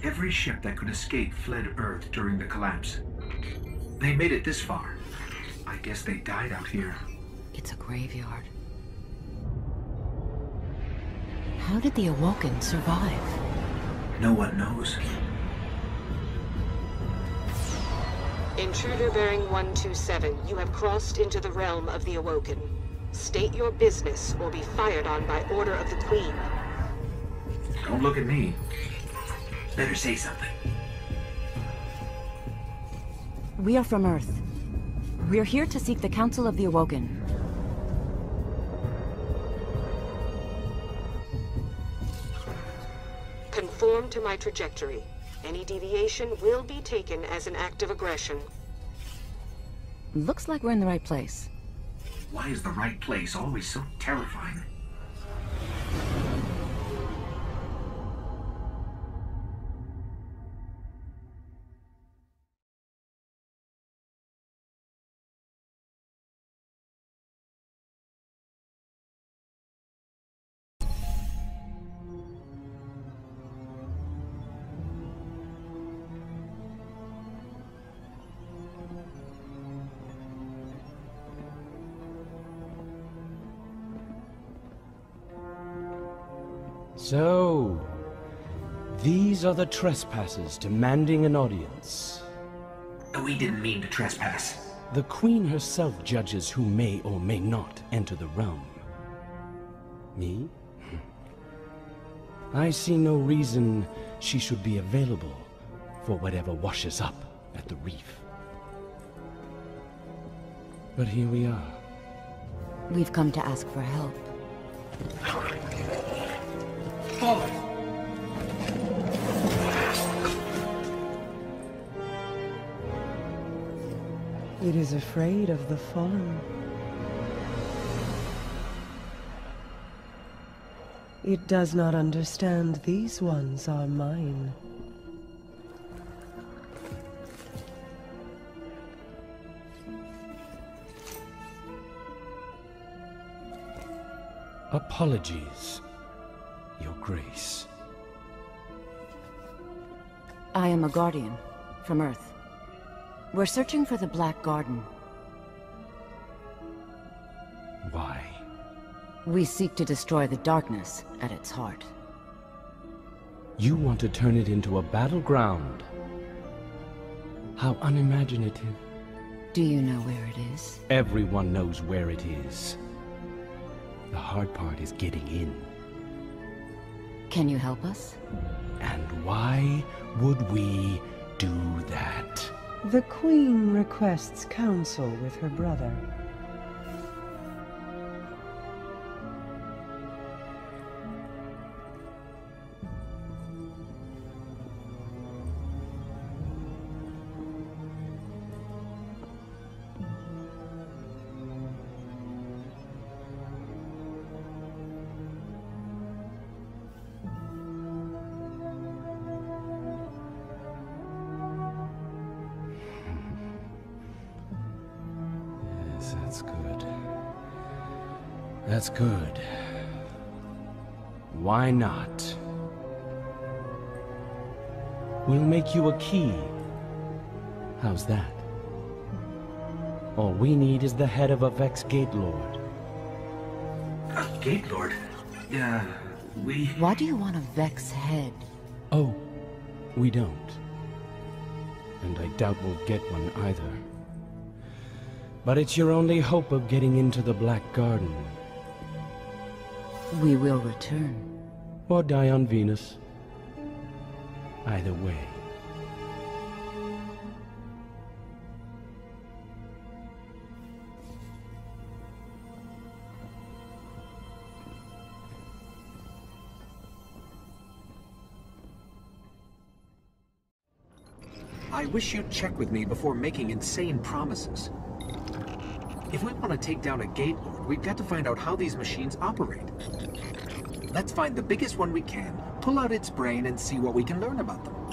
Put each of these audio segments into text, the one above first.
Every ship that could escape fled Earth during the collapse. They made it this far. I guess they died out here. It's a graveyard. How did the Awoken survive? No one knows. Intruder bearing 127, you have crossed into the realm of the Awoken. State your business or be fired on by order of the Queen. Don't look at me. Better say something. We are from Earth. We're here to seek the Council of the Awoken. Conform to my trajectory. Any deviation will be taken as an act of aggression. Looks like we're in the right place. Why is the right place always so terrifying? So, these are the trespassers demanding an audience. We didn't mean to trespass. The Queen herself judges who may or may not enter the realm. Me? I see no reason she should be available for whatever washes up at the reef. But here we are. We've come to ask for help. It is afraid of the fallen. It does not understand these ones are mine. Apologies, Your Grace. I am a Guardian from Earth. We're searching for the Black Garden. Why? We seek to destroy the darkness at its heart. You want to turn it into a battleground? How unimaginative. Do you know where it is? Everyone knows where it is. The hard part is getting in. Can you help us? And why would we do that? The Queen requests counsel with her brother. That's good. That's good. Why not? We'll make you a key. How's that? All we need is the head of a Vex Gate Lord. A Gate Lord? Yeah, we... Why do you want a Vex head? Oh, we don't. And I doubt we'll get one either. But it's your only hope of getting into the Black Garden. We will return. Or die on Venus. Either way. I wish you'd check with me before making insane promises. If we want to take down a Gate Lord, we've got to find out how these machines operate. Let's find the biggest one we can, pull out its brain, and see what we can learn about them.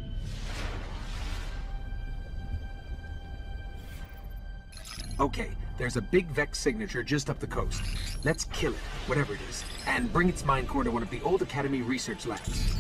Okay, There's a big Vex signature just up the coast. Let's kill it, whatever it is, and bring its mind core to one of the old Academy research labs.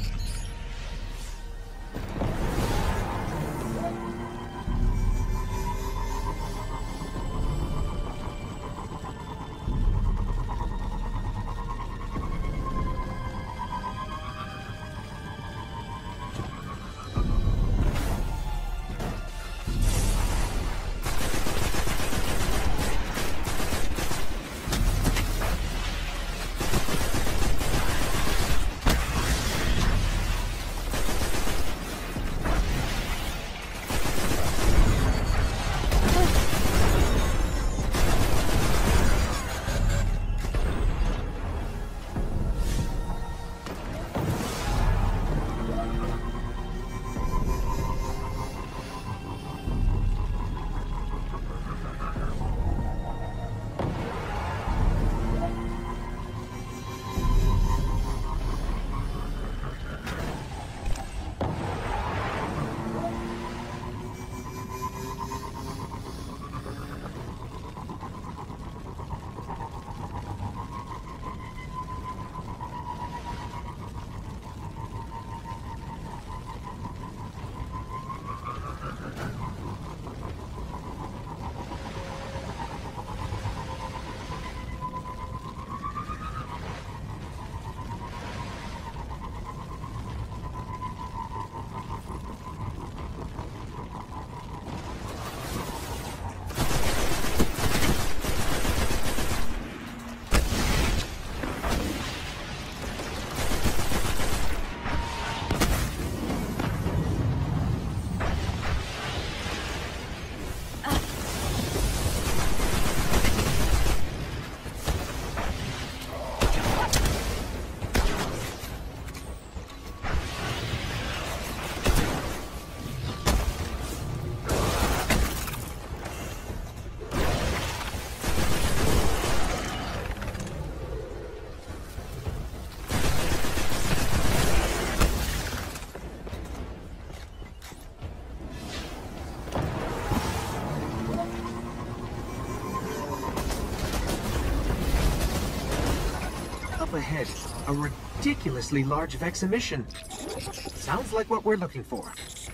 Ahead, a ridiculously large Vex emission. Sounds like what we're looking for.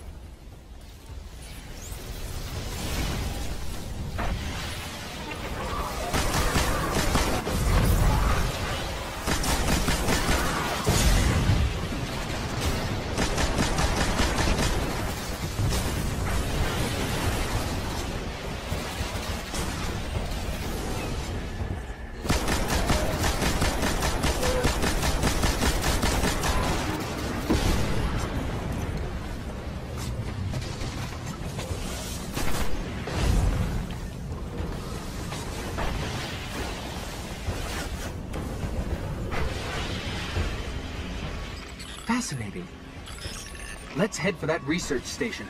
Fascinating. Let's head for that research station.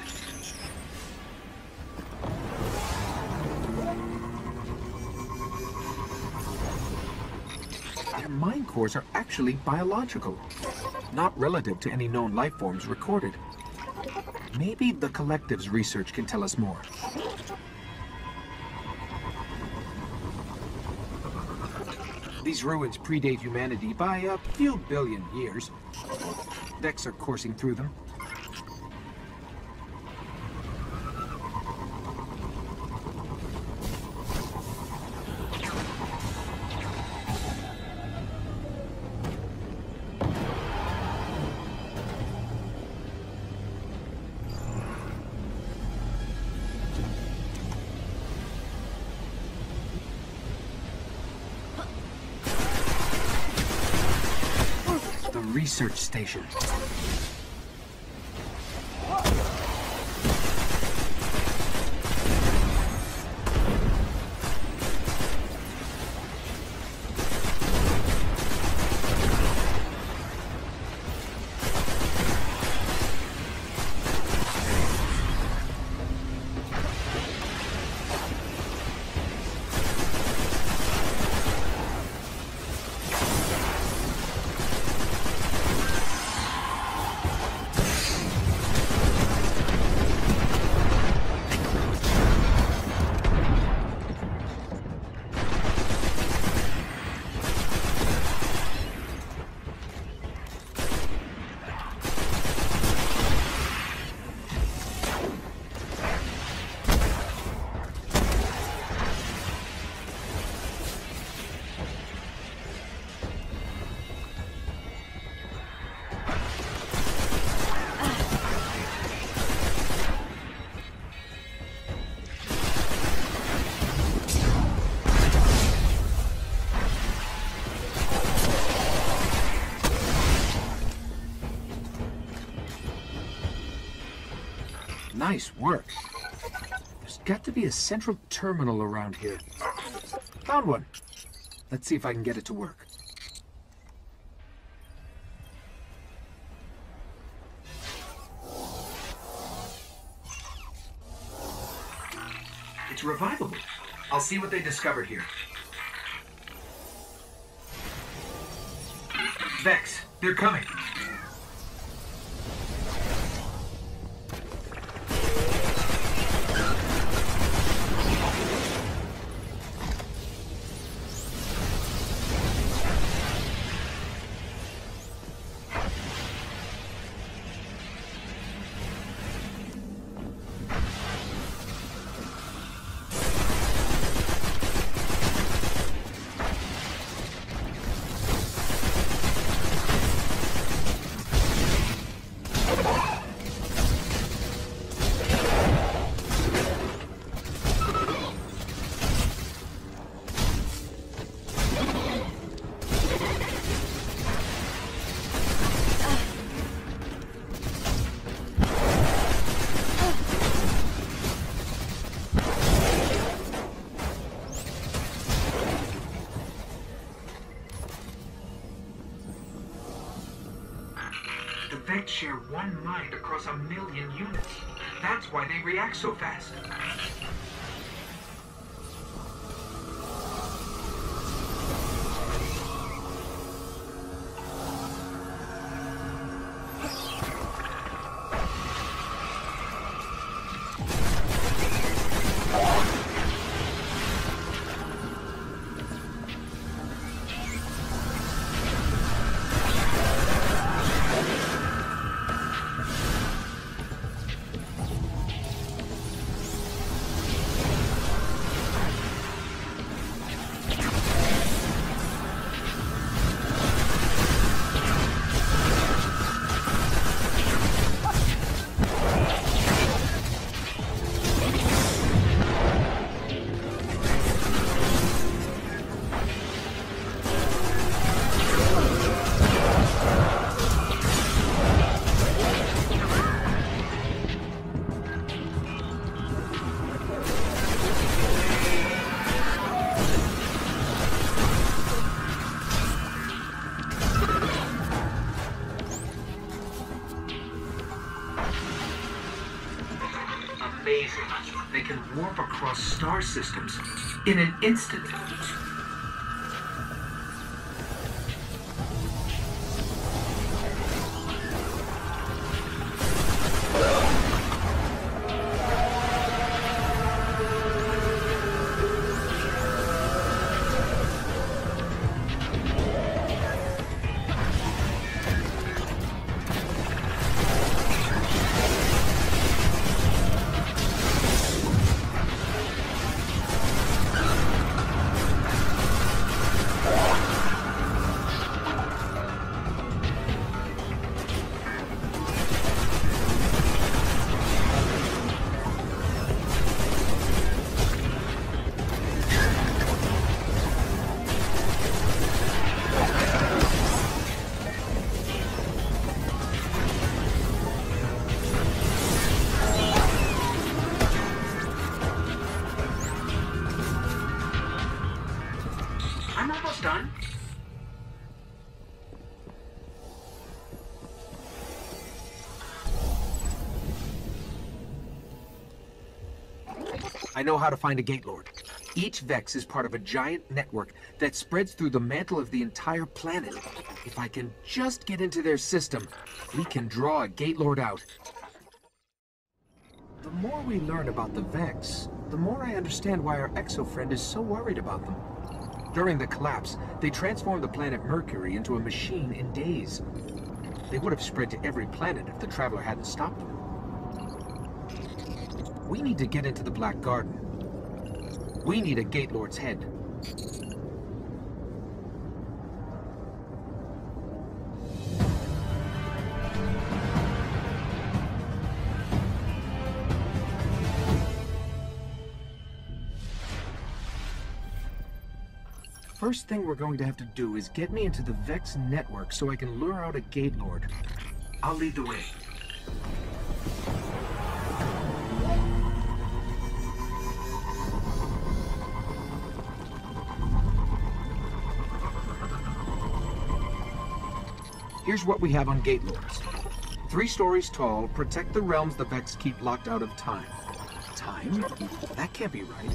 Their mind cores are actually biological, not relative to any known life forms recorded. Maybe the Collective's research can tell us more. These ruins predate humanity by a few billion years. Decks are coursing through them. Research station. Nice work. There's got to be a central terminal around here. Found one. Let's see if I can get it to work. It's revivable. I'll see what they discovered here. Vex, they're coming. The Vex share one mind across 1,000,000 units. That's why they react so fast. Amazing. They can warp across star systems in an instant. I'm almost done. I know how to find a Gate Lord. Each Vex is part of a giant network that spreads through the mantle of the entire planet. If I can just get into their system, we can draw a Gate Lord out. The more we learn about the Vex, the more I understand why our exo-friend is so worried about them. During the collapse, they transformed the planet Mercury into a machine in days. They would have spread to every planet if the Traveler hadn't stopped them. We need to get into the Black Garden. We need a Gate Lord's head. First thing we're going to have to do is get me into the Vex network so I can lure out a Gate Lord. I'll lead the way. Here's what we have on Gate Lords. 3 stories tall, protect the realms the Vex keep locked out of time. Time? That can't be right.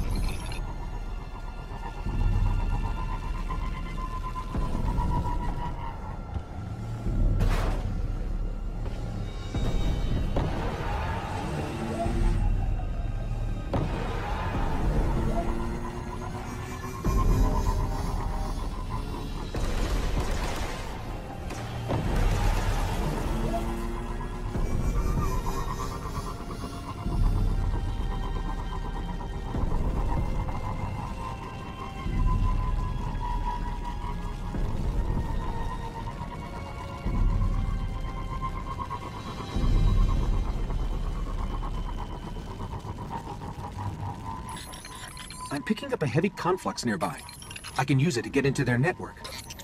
I'm picking up a heavy conflux nearby. I can use it to get into their network.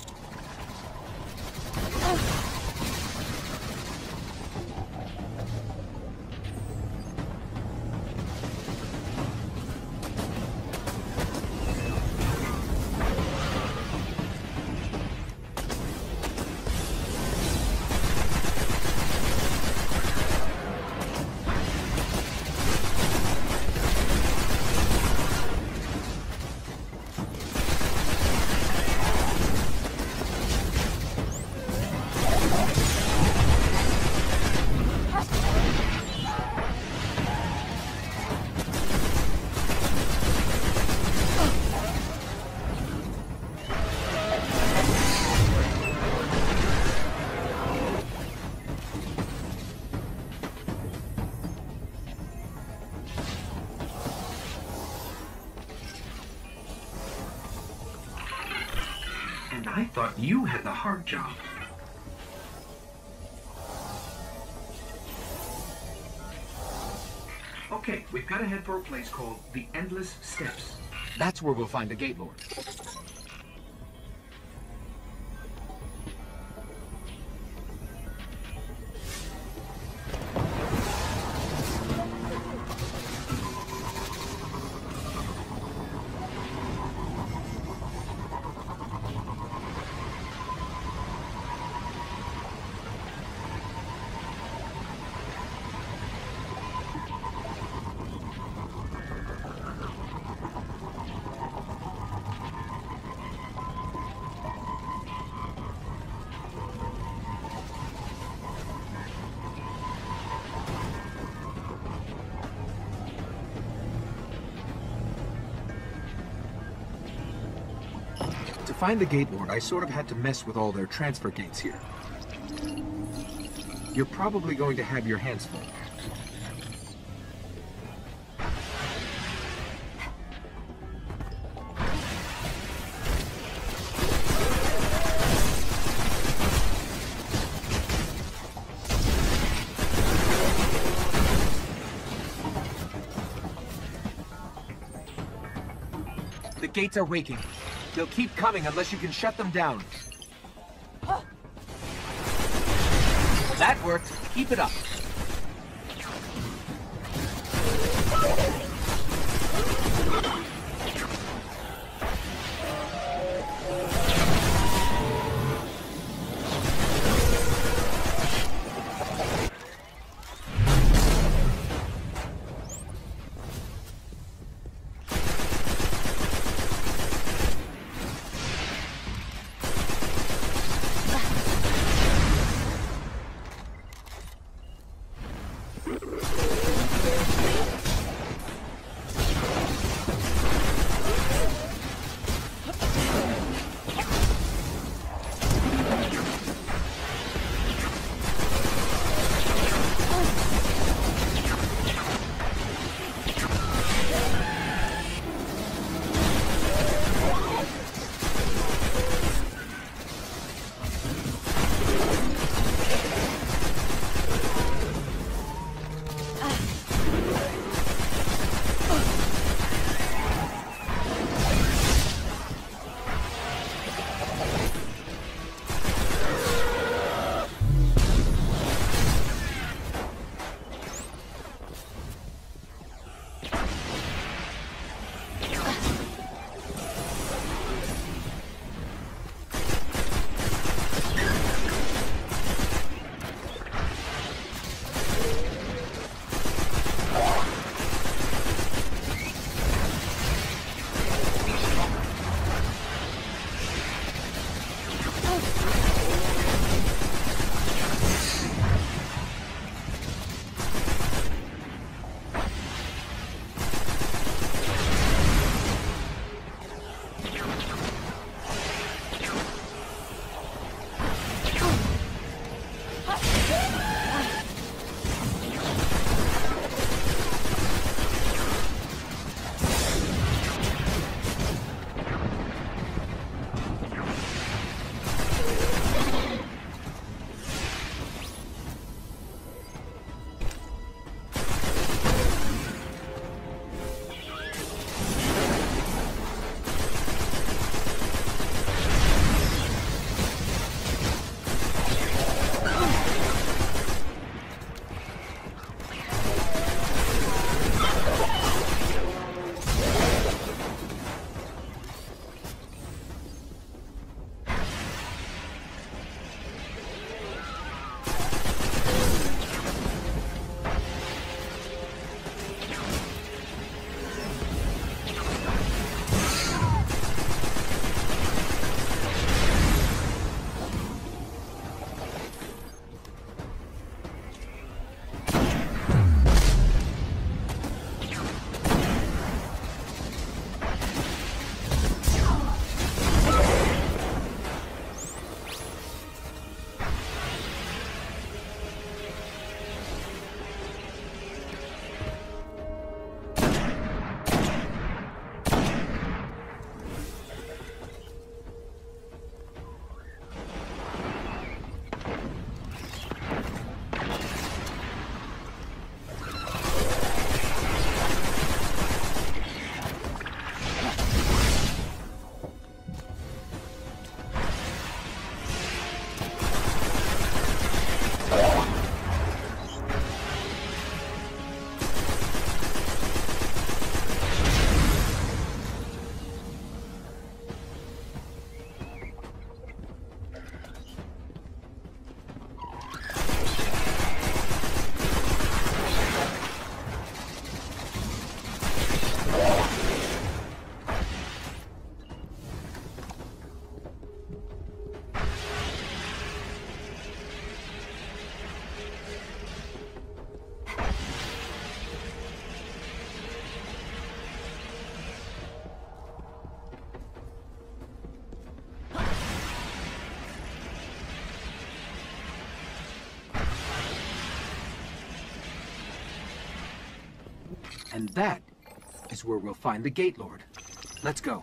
And I thought you had the hard job. Okay, we've got to head for a place called the Endless Steps. That's where we'll find the Gate Lord. To find the Gate Lord, I sort of had to mess with all their transfer gates here. You're probably going to have your hands full. The gates are waking. They'll keep coming unless you can shut them down. That worked. Keep it up. And that is where we'll find the Gate Lord. Let's go.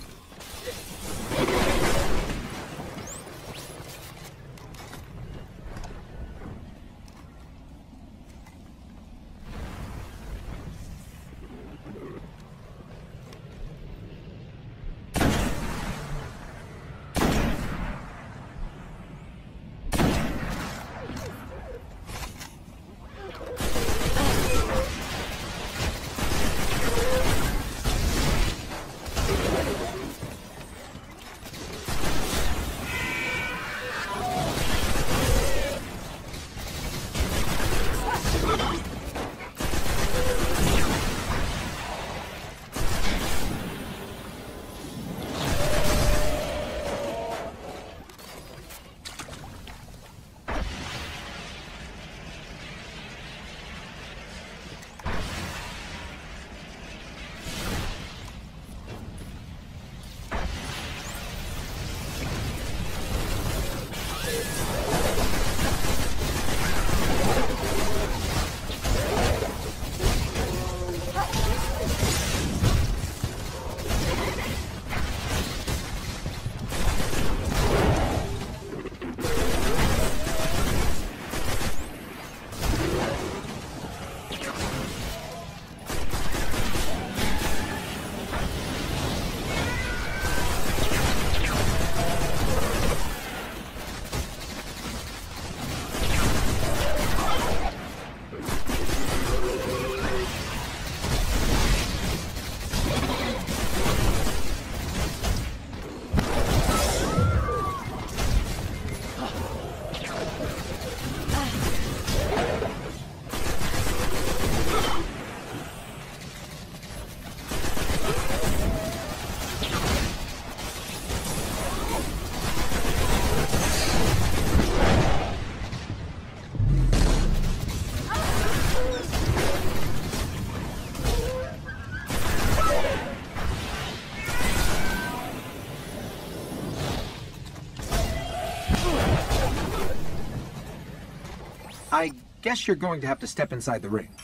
I guess you're going to have to step inside the ring.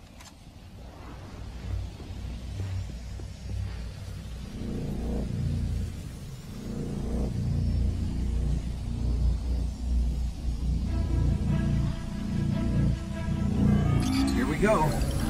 Here we go.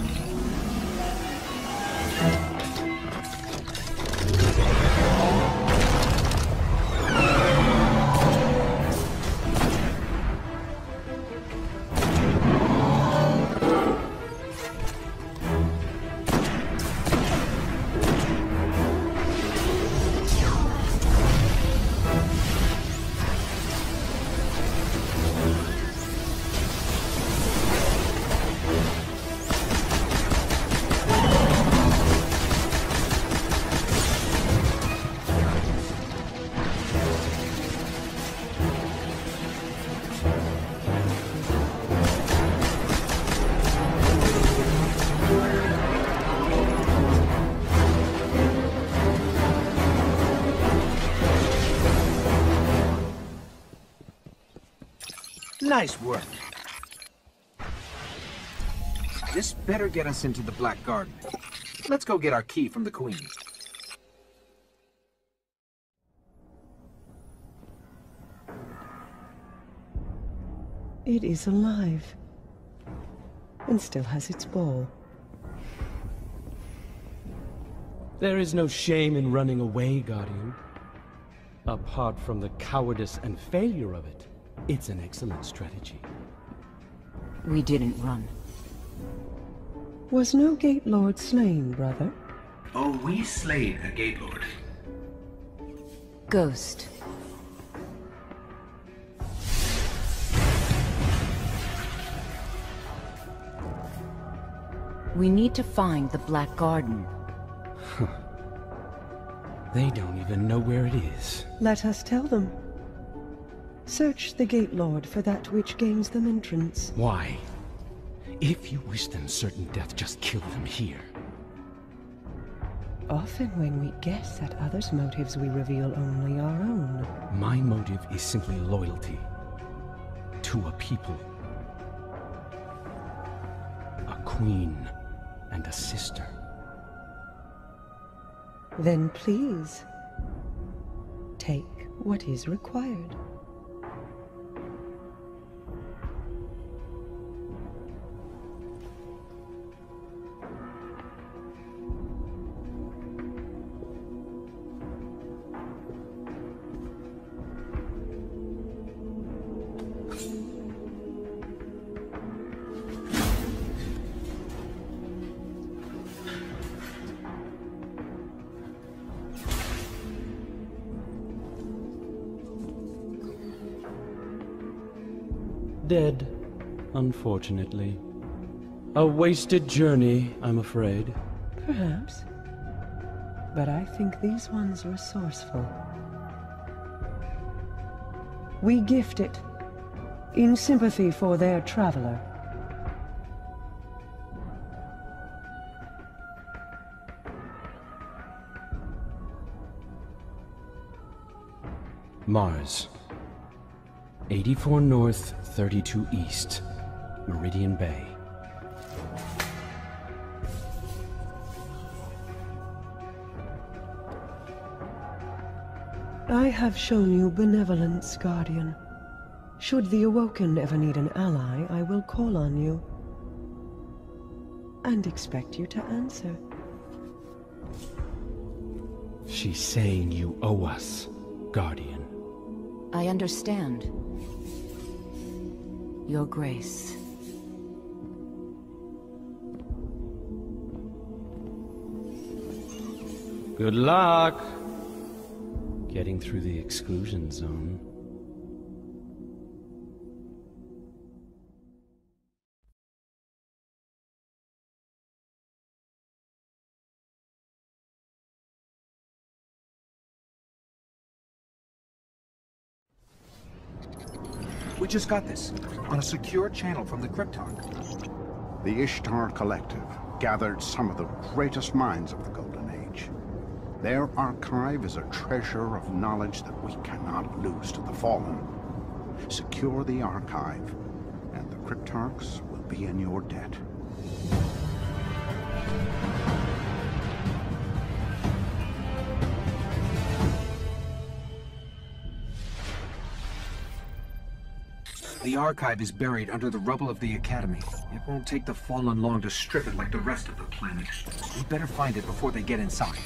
Nice work. This better get us into the Black Garden. Let's go get our key from the Queen. It is alive. And still has its ball. There is no shame in running away, Guardian. Apart from the cowardice and failure of it, it's an excellent strategy. We didn't run. Was no Gate Lord slain, brother? Oh, we slayed a Gate Lord. Ghost. We need to find the Black Garden. They don't even know where it is. Let us tell them. Search the Gate Lord for that which gains them entrance. Why? If you wish them certain death, just kill them here. Often when we guess at others' motives, we reveal only our own. My motive is simply loyalty. To a people. A queen and a sister. Then please, take what is required. Dead, unfortunately. A wasted journey, I'm afraid. Perhaps. But I think these ones resourceful. We gift it, in sympathy for their traveler. Mars. 84 North, 32 East, Meridian Bay. I have shown you benevolence, Guardian. Should the Awoken ever need an ally, I will call on you. And expect you to answer. She's saying you owe us, Guardian. I understand. Your Grace. Good luck getting through the exclusion zone. We just got this, on a secure channel from the Cryptarch. The Ishtar Collective gathered some of the greatest minds of the Golden Age. Their archive is a treasure of knowledge that we cannot lose to the Fallen. Secure the archive, and the Cryptarchs will be in your debt. The archive is buried under the rubble of the Academy. It won't take the Fallen long to strip it like the rest of the planet. We better find it before they get inside.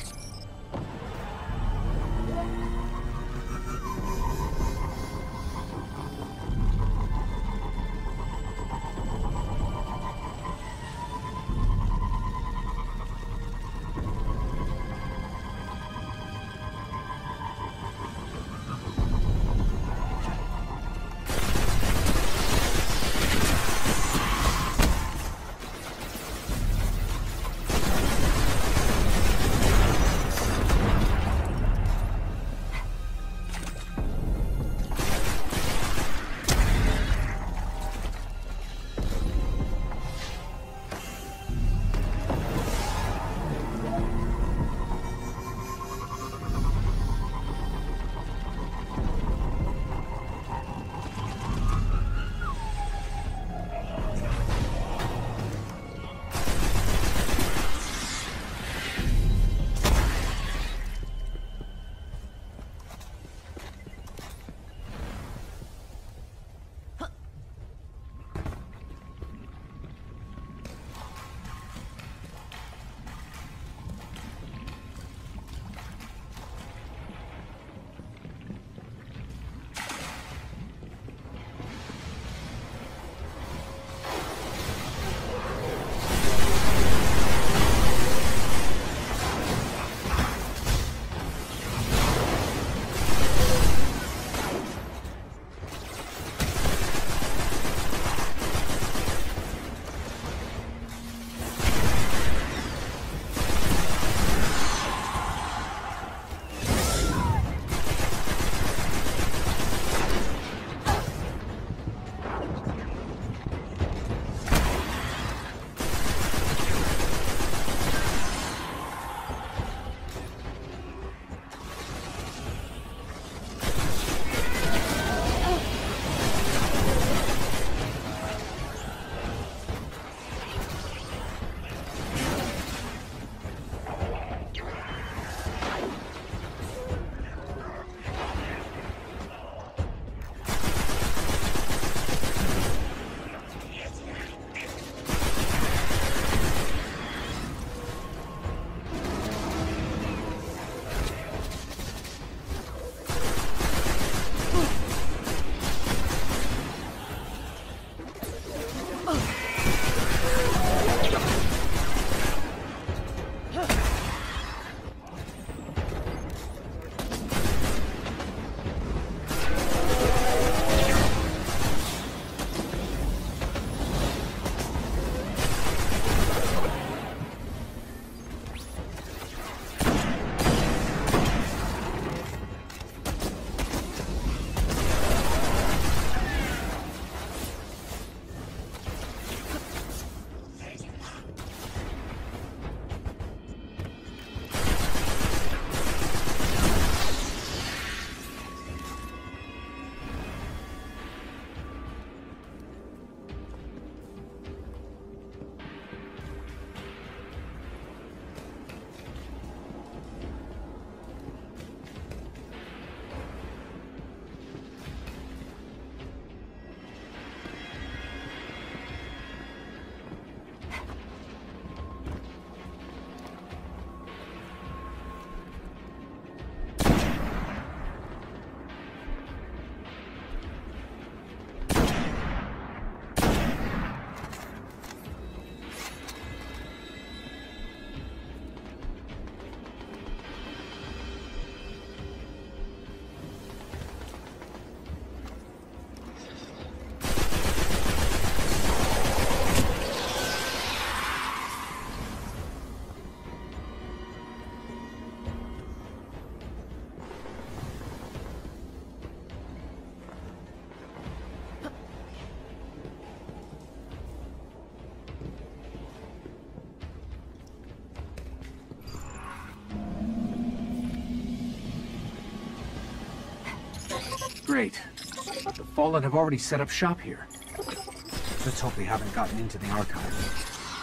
Great. The Fallen have already set up shop here. Let's hope they haven't gotten into the archive.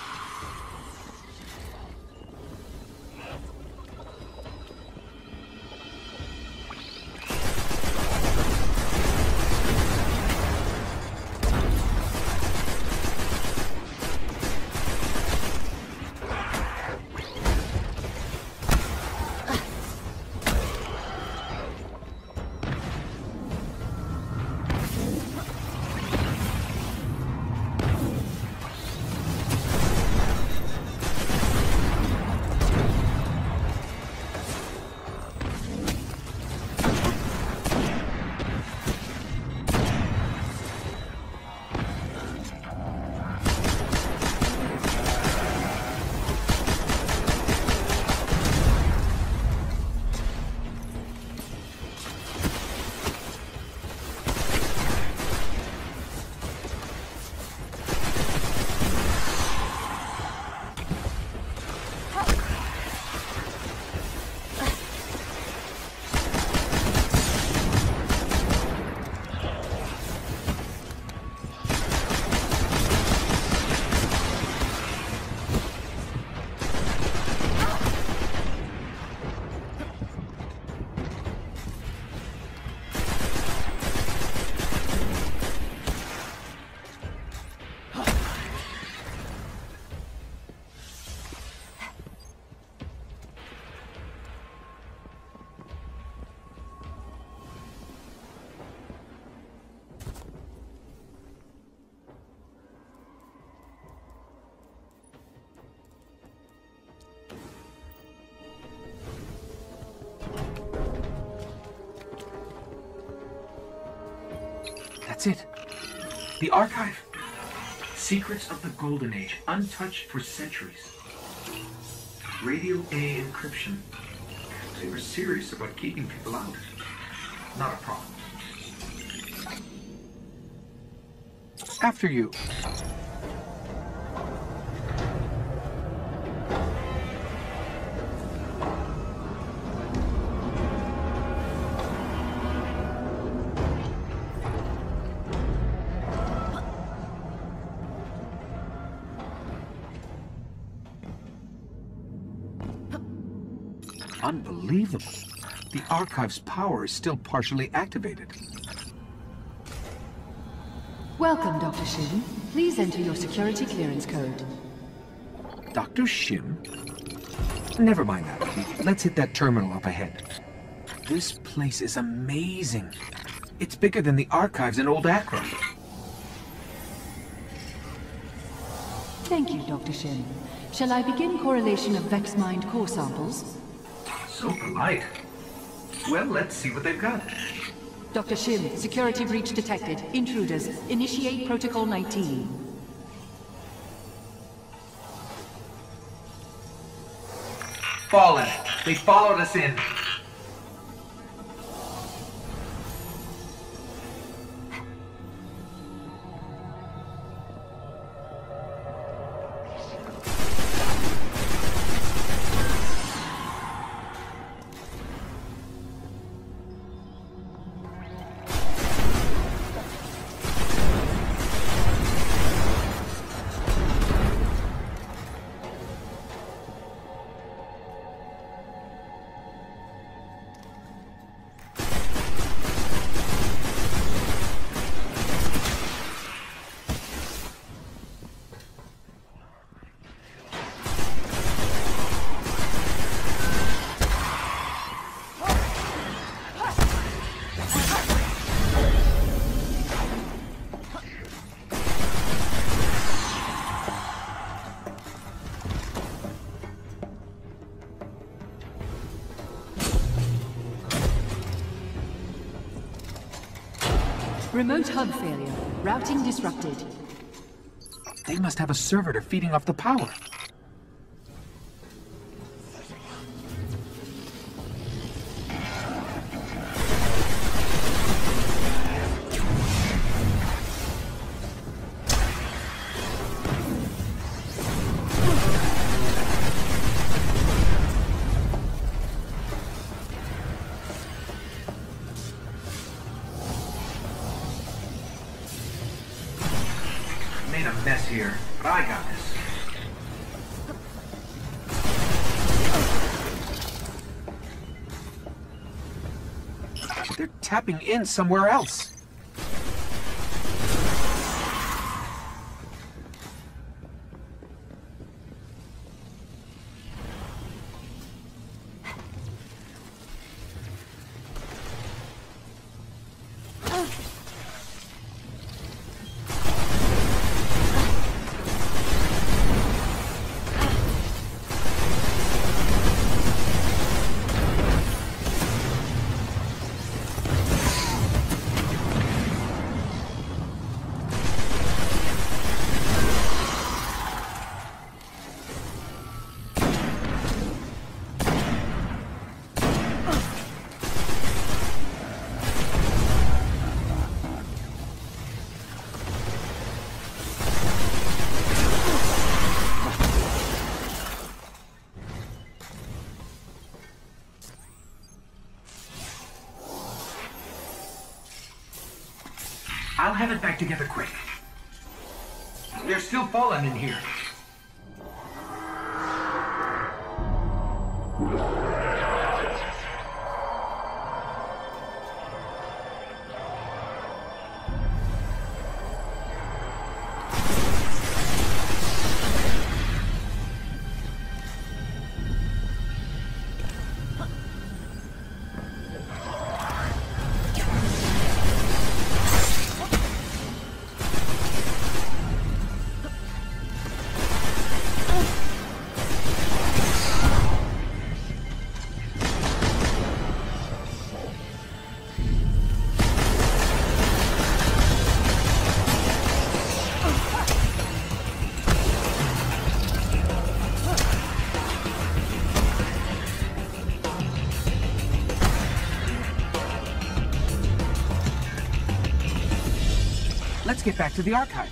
That's it. The archive. Secrets of the Golden Age, untouched for centuries. Radio A encryption. They were serious about keeping people out. Not a problem. After you. Unbelievable. The archive's power is still partially activated. Welcome, Dr. Shim. Please enter your security clearance code. Dr. Shim? Never mind that. Let's hit that terminal up ahead. This place is amazing. It's bigger than the archives in Old Accra. Thank you, Dr. Shim. Shall I begin correlation of Vexmind core samples? So polite. Well, let's see what they've got. Dr. Shim, security breach detected. Intruders. Initiate Protocol 19. Fallen. They followed us in. Remote hub failure. Routing disrupted. They must have a servitor feeding off the power. a mess here, but I got this. They're tapping in somewhere else. I'll have it back together quick. They're still falling in here. Let's get back to the archive.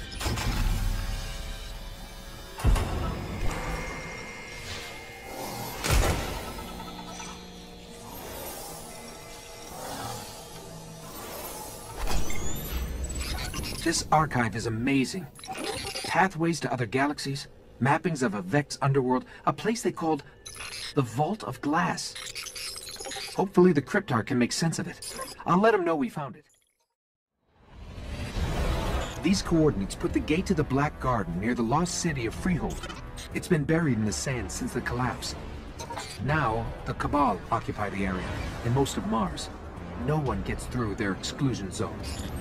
This archive is amazing. Pathways to other galaxies, mappings of a Vex underworld, a place they called the Vault of Glass. Hopefully the Cryptar can make sense of it. I'll let him know we found it. These coordinates put the gate to the Black Garden near the lost city of Freehold. It's been buried in the sand since the collapse. Now, the Cabal occupy the area, and most of Mars. No one gets through their exclusion zone.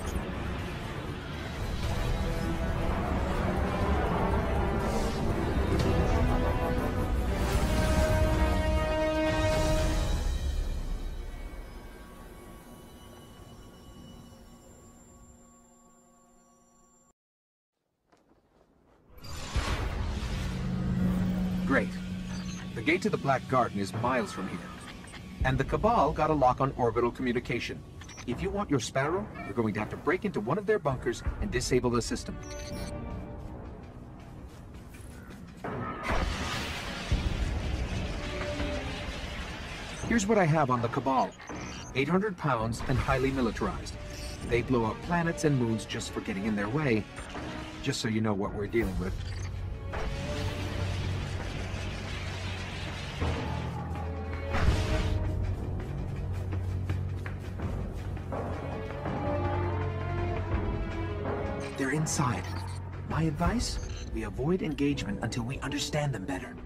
Great. The gate to the Black Garden is miles from here. And the Cabal got a lock on orbital communication. If you want your Sparrow, you're going to have to break into one of their bunkers and disable the system. Here's what I have on the Cabal. 800 pounds and highly militarized. They blow up planets and moons just for getting in their way. Just so you know what we're dealing with. They're inside. My advice? We avoid engagement until we understand them better.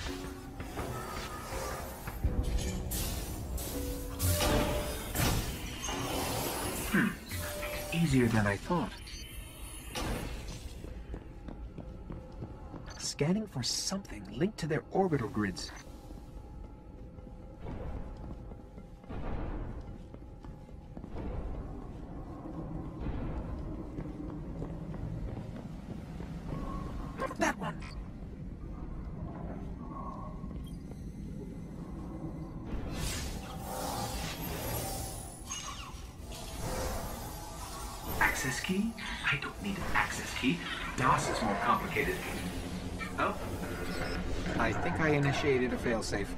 Easier than I thought. Scanning for something linked to their orbital grids. That one. Access key? I don't need an access key. DOS is more complicated. Oh? I think I initiated a failsafe.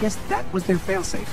Guess that was their failsafe.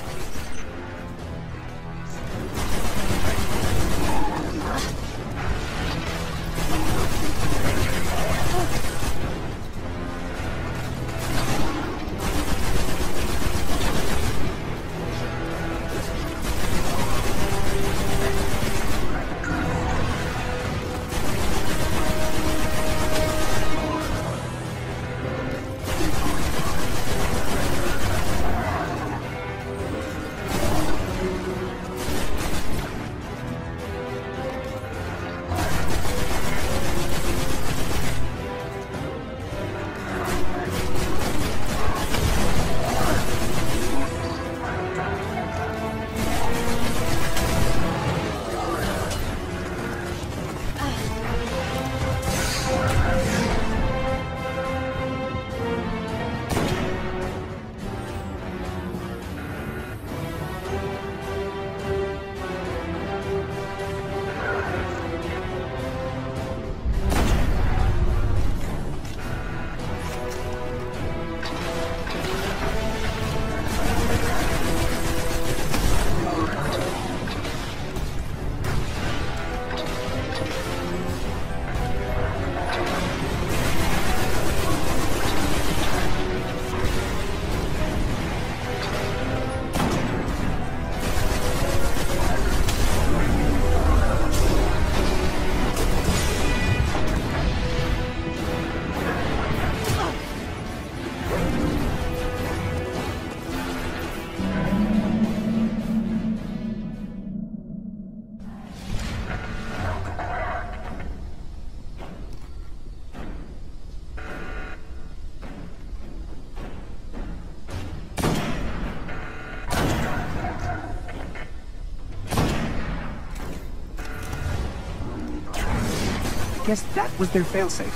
Guess that was their failsafe.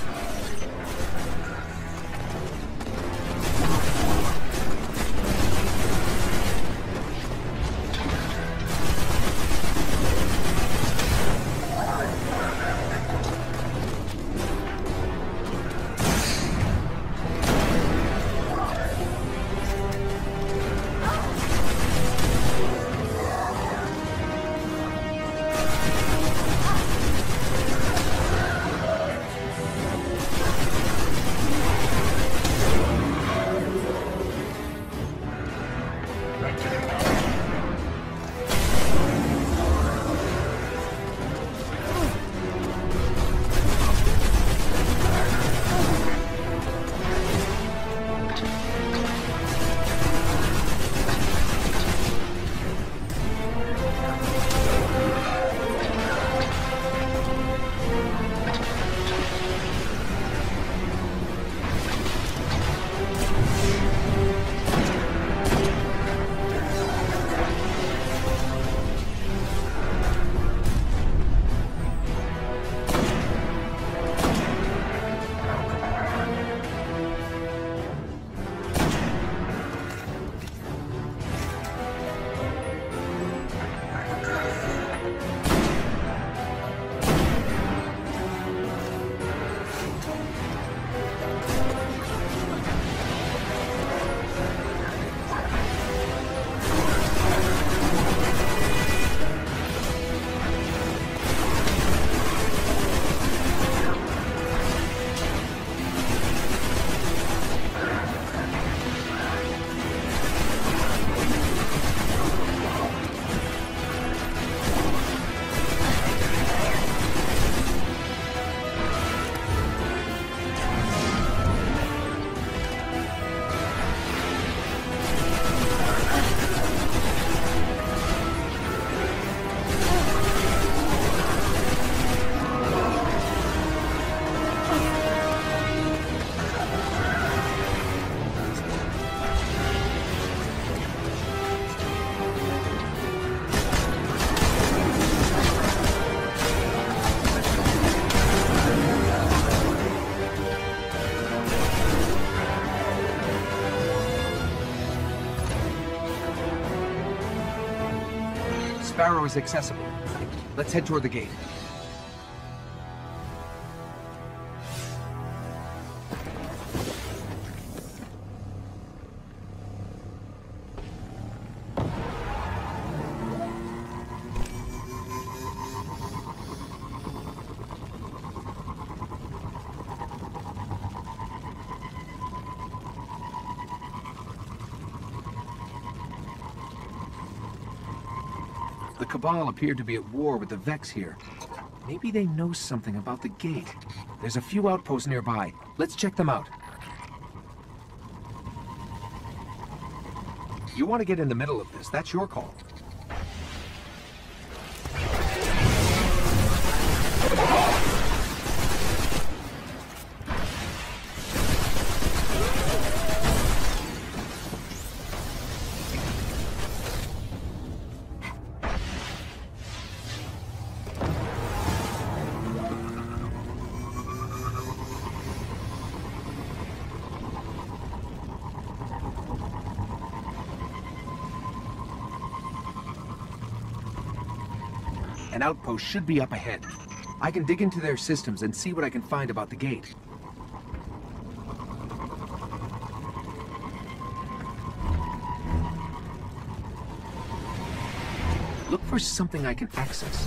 SPIRE is accessible. Let's head toward the gate. The Cabal appeared to be at war with the Vex here. Maybe they know something about the gate. There's a few outposts nearby. Let's check them out. You want to get in the middle of this, that's your call. An outpost should be up ahead. I can dig into their systems and see what I can find about the gate. Look for something I can access.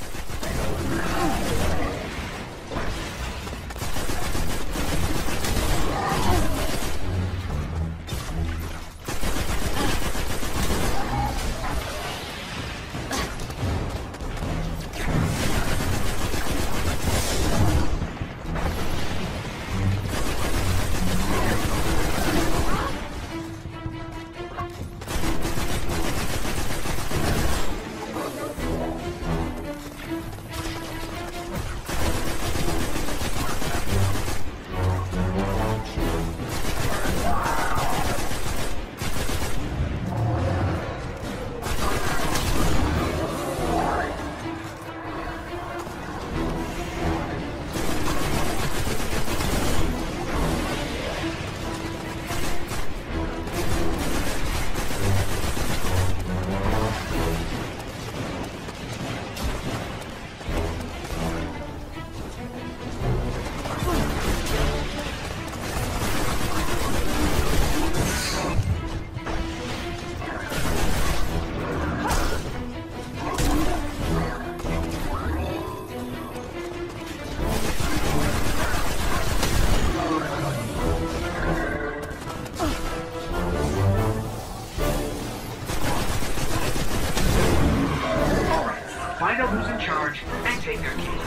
Find out who's in charge and take their key.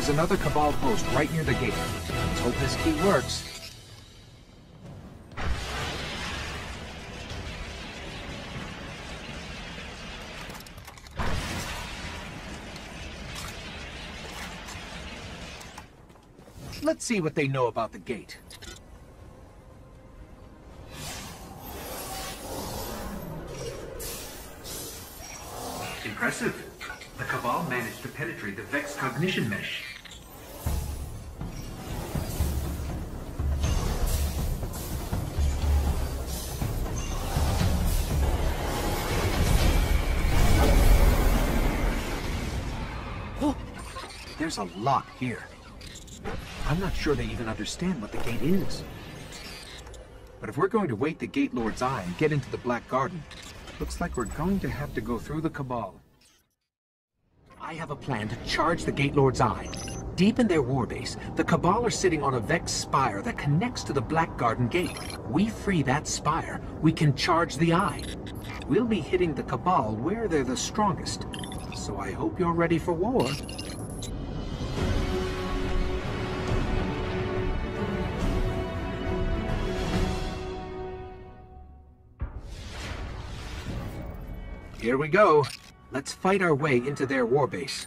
There's another Cabal post right near the gate. Let's hope this key works. Let's see what they know about the gate. Impressive. The Cabal managed to penetrate the Vex cognition mesh. There's a lot here. I'm not sure they even understand what the gate is. But if we're going to wait the Gate Lord's eye and get into the Black Garden, looks like we're going to have to go through the Cabal. I have a plan to charge the Gate Lord's eye. Deep in their warbase, the Cabal are sitting on a Vex spire that connects to the Black Garden gate. We free that spire, we can charge the eye. We'll be hitting the Cabal where they're the strongest. So I hope you're ready for war. Here we go. Let's fight our way into their warbase.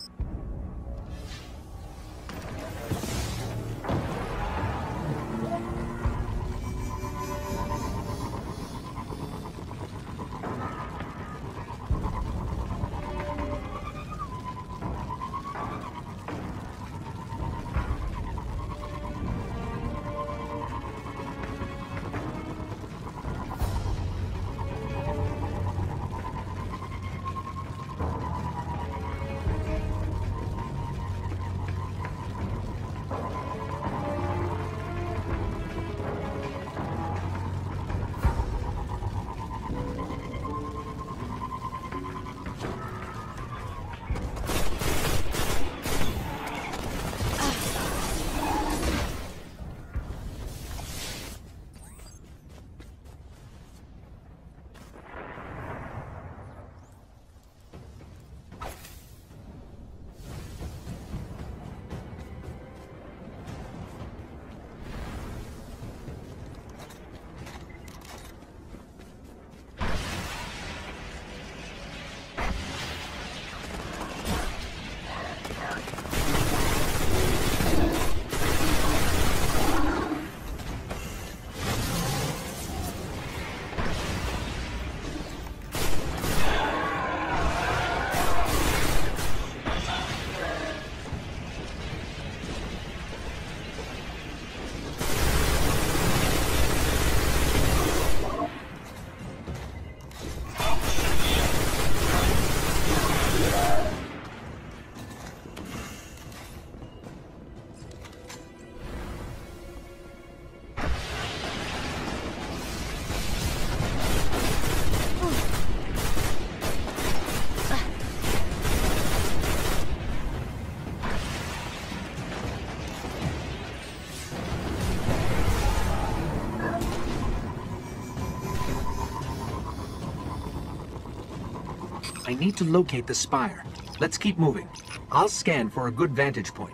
I need to locate the spire. Let's keep moving. I'll scan for a good vantage point.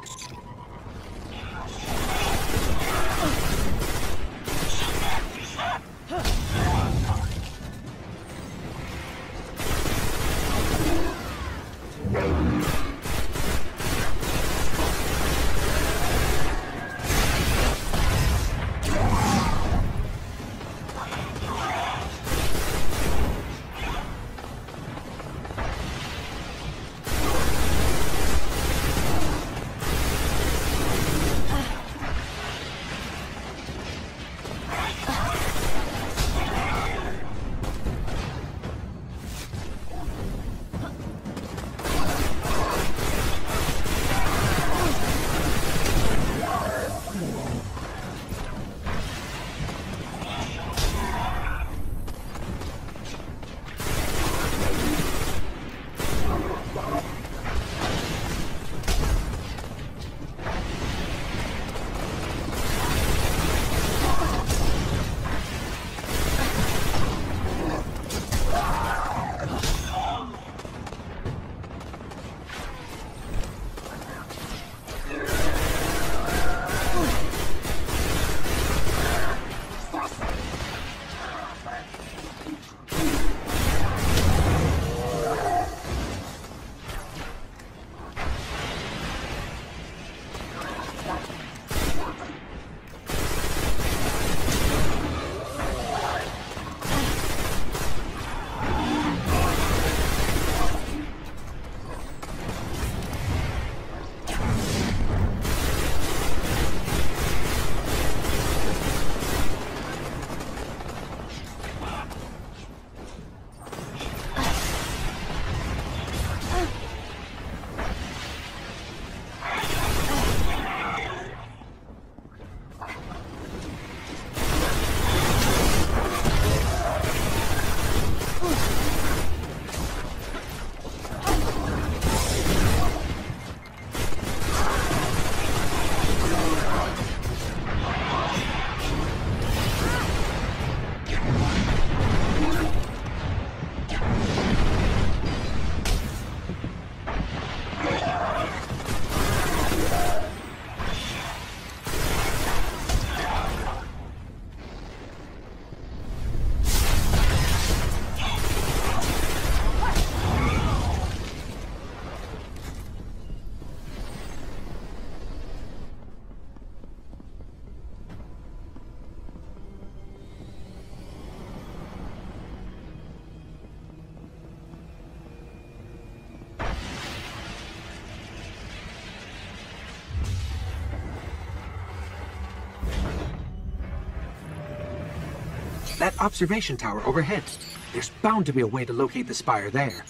That observation tower overhead. There's bound to be a way to locate the spire there.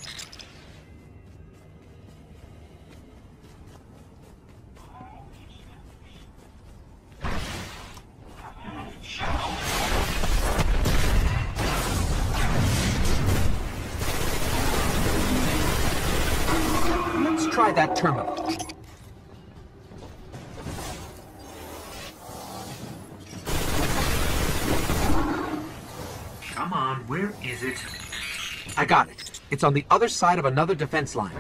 Let's try that terminal. Come on, where is it? I got it. It's on the other side of another defense line.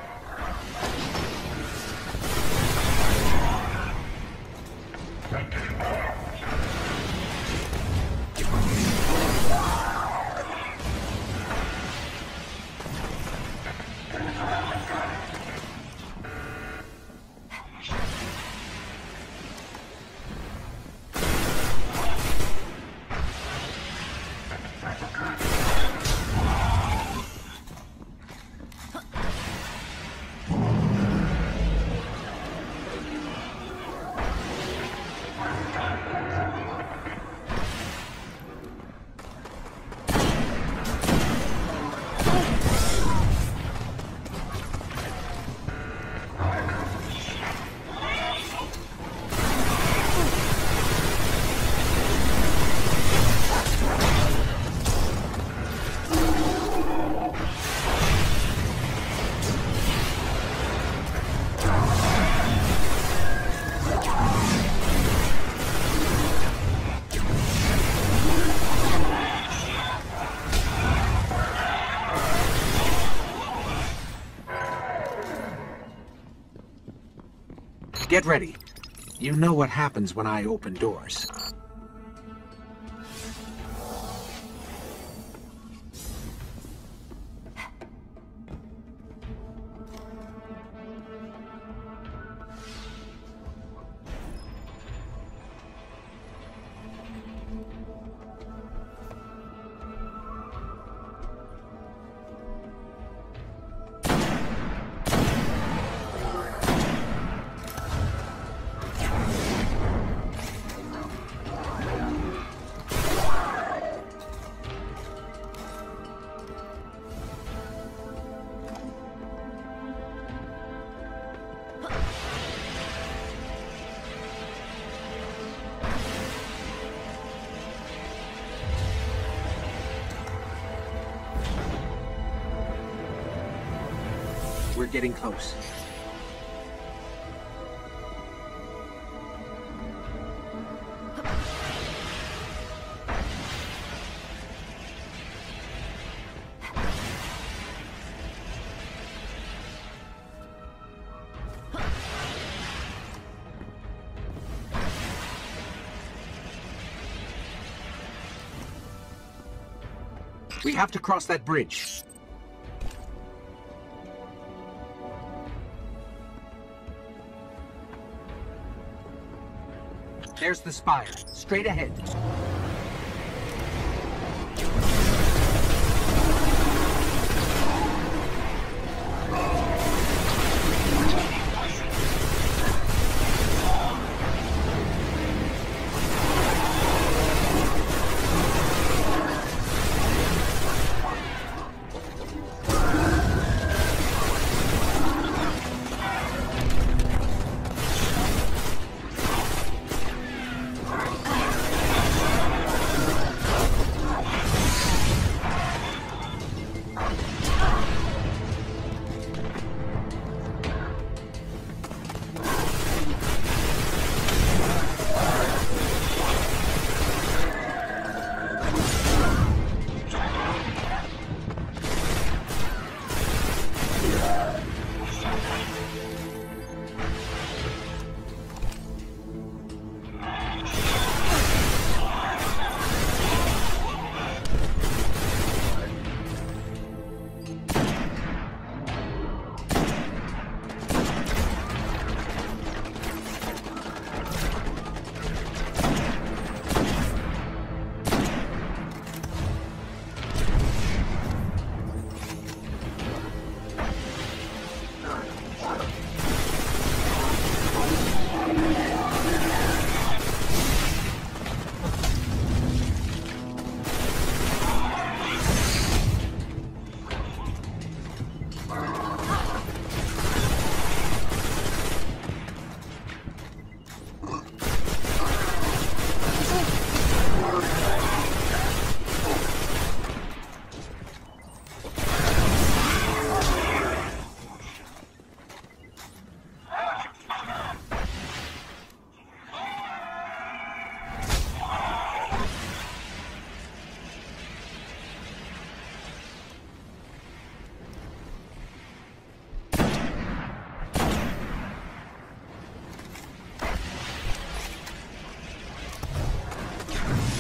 Get ready. You know what happens when I open doors. We're getting close. We have to cross that bridge. There's the spire, straight ahead.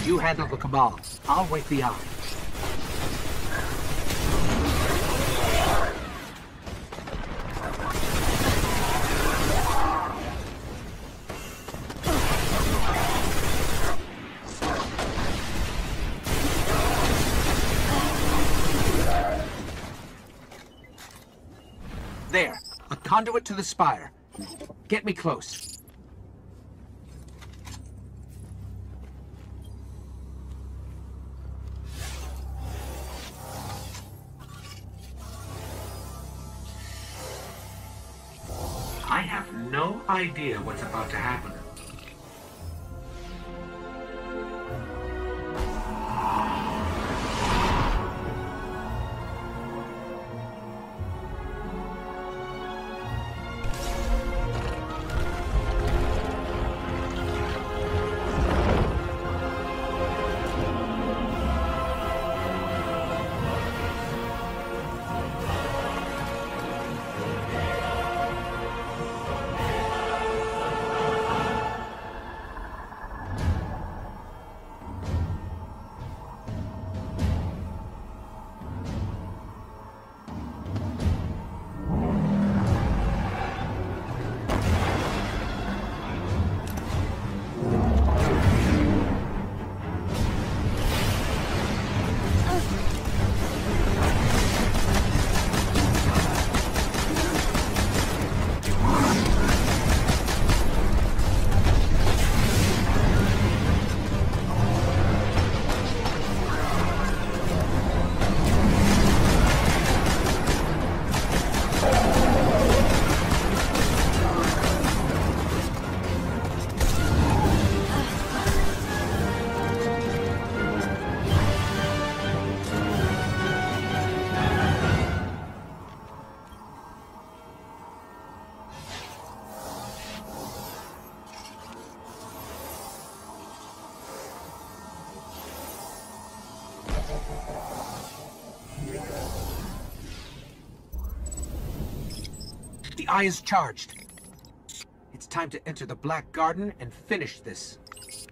You handle the Cabal. I'll wake the Eye. There, a conduit to the Spire. Get me close. I have no idea what's about to happen. The Eye is charged. It's time to enter the Black Garden and finish this.